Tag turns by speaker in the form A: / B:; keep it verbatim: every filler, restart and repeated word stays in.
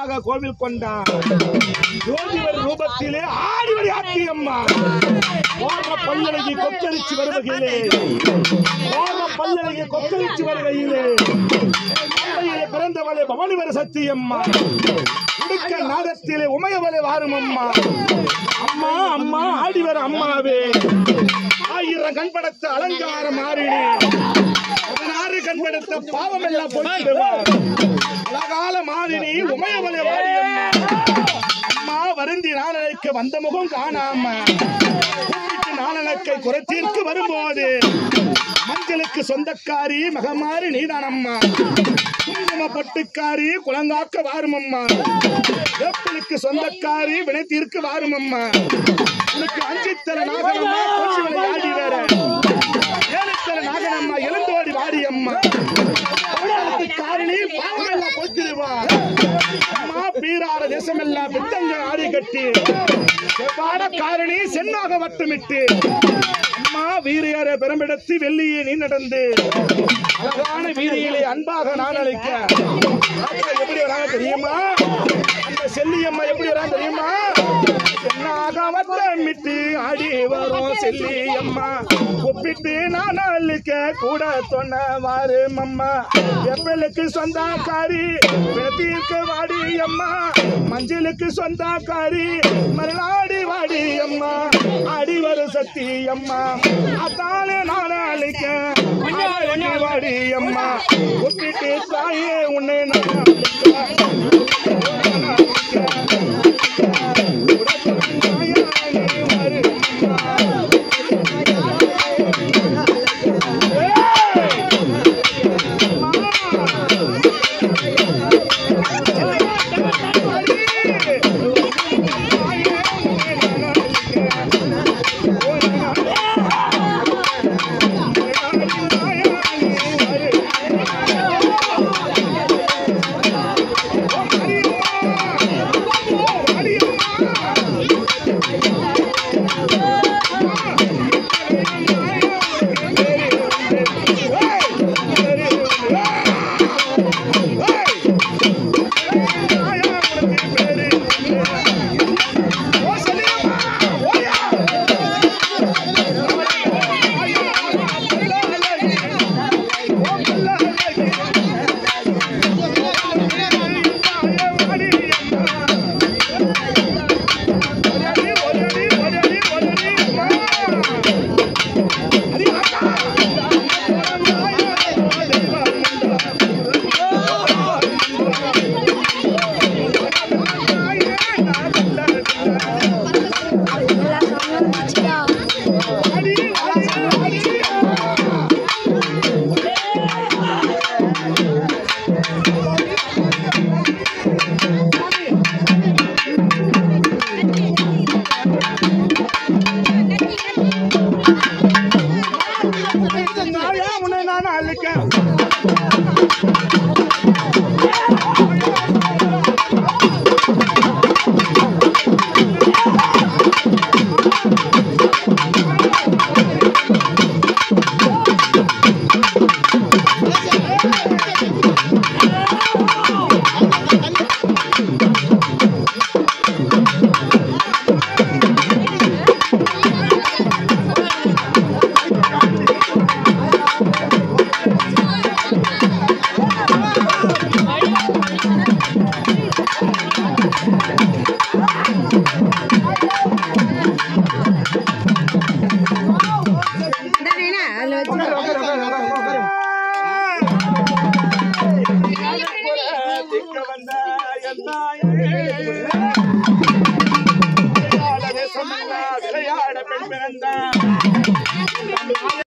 A: அழகாக கோவில் கொண்டான். ஜோதிவர் ரூபத்திலே ஆடிவடி ஆத்தி அம்மா போற பல்லழகி கொத்தளிச்சு வருவகையிலே போற பல்லழகி கொத்தளிச்சு வருகையிலே பிறந்தவளே பவனிவர சக்தி அம்மா உடுக்க நாடத்திலே உமையவளே வாரும் அம்மா. அம்மா அம்மா ஆடிவர அம்மாவே ஆயிரம் கண்படுத்த அலங்கார மாறினே பதினாறு கண்படுத்த பாவம் எல்லாம் போய்விடுவார். அழகால மாறினி உமையவளே வாரி அம்மா. அம்மா வருந்தி நாளனைக்கு வந்த முகம் காணாம கூப்பிட்டு நாளனக்கை குறைத்தீர்க்கு வரும்போது மஞ்சளுக்கு சொந்தக்காரி மகமாறு நீதான் அம்மா. குங்கும பட்டுக்காரி குளங்காக்க வாரும் அம்மா. வேப்பனுக்கு சொந்தக்காரி வினைத்தீர்க்கு வாரும் அம்மா. உனக்கு அஞ்சித்தர நாகனம்மா கோஷிவனை ஆடி வேற ஏழுத்தர நாகனம்மா எழுந்தோடி வாடி அம்மா. காரணி பாவம் எல்லாம் போச்சிருவா அம்மா. பீரார தேசம் எல்லாம் வித்தங்க ஆடி கட்டி செவ்வாட காரணி சென்னாக வட்டமிட்டு அம்மா வீரையார பெரும்பிடத்து வெள்ளியை நீ நடந்து அழகான வீதியிலே அன்பாக நான் அழைக்க எப்படி வராங்க தெரியுமா? அந்த செல்லியம்மா எப்படி வராங்க தெரியுமா? சென்னாக வட்டமிட்டு ஆடி வரும் செல்லியம்மா ஒப்பிட்டு நான் அழிக்க கூட சொன்ன வாரு அம்மா. எப்பலுக்கு சொந்தக்காரி தீர்க்க வாடி அம்மா. மஞ்சளுக்கு சொந்தக்காரி மறுநாடி வாடி அம்மா. ஆடி வரும் சக்தி அம்மா அத்தாலே நான் அழிக்க வாடி அம்மா. ஒப்பிட்டு தாயே உன்னை நான் வந்த